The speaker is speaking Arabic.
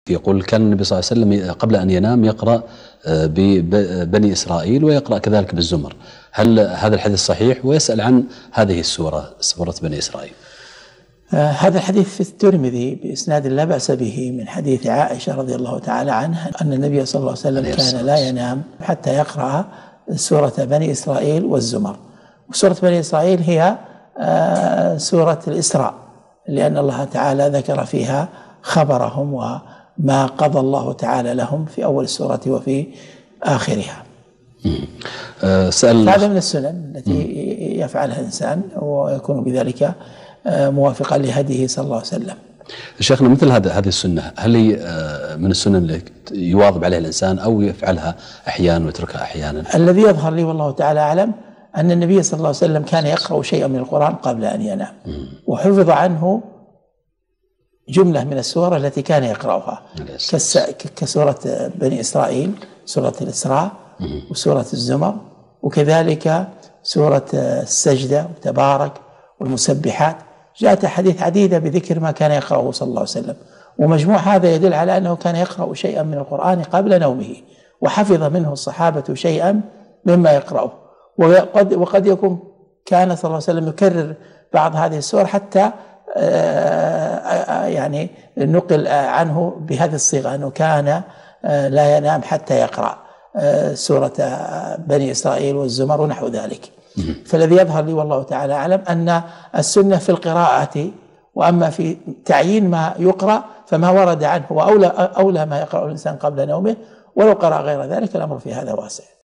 يقول كان النبي صلى الله عليه وسلم قبل أن ينام يقرأ ببني إسرائيل ويقرأ كذلك بالزمر. هل هذا الحديث صحيح؟ ويسأل عن هذه السورة، سورة بني إسرائيل. هذا الحديث في الترمذي بإسناد لا بأس به من حديث عائشة رضي الله تعالى عنها أن النبي صلى الله عليه وسلم كان لا ينام حتى يقرأ سورة بني إسرائيل والزمر. وسورة بني إسرائيل هي سورة الإسراء، لأن الله تعالى ذكر فيها خبرهم وما قضى الله تعالى لهم في أول السورة وفي آخرها. هذا من السنن التي يفعلها الإنسان ويكون بذلك موافقا لهديه صلى الله عليه وسلم. شيخنا، مثل هذه السنة هل هي من السنن اللي يواظب عليها الإنسان أو يفعلها أحيانا ويتركها أحيانا؟ الذي يظهر لي والله تعالى أعلم أن النبي صلى الله عليه وسلم كان يقرأ شيئا من القرآن قبل أن ينام، وحفظ عنه جملة من السور التي كان يقرأها كسورة بني إسرائيل، سورة الإسراء، وسورة الزمر، وكذلك سورة السجدة وتبارك والمسبحات. جاءت أحاديث عديدة بذكر ما كان يقرأه صلى الله عليه وسلم، ومجموع هذا يدل على أنه كان يقرأ شيئا من القرآن قبل نومه، وحفظ منه الصحابة شيئا مما يقرأه. وقد يكون كان صلى الله عليه وسلم يكرر بعض هذه السور حتى يعني نقل عنه بهذه الصيغة أنه كان لا ينام حتى يقرأ سورة بني إسرائيل والزمر ونحو ذلك. فالذي يظهر لي والله تعالى أعلم أن السنة في القراءة، وأما في تعيين ما يقرأ فما ورد عنه وأولى ما يقرأ الإنسان قبل نومه، ولو قرأ غير ذلك الأمر في هذا واسع.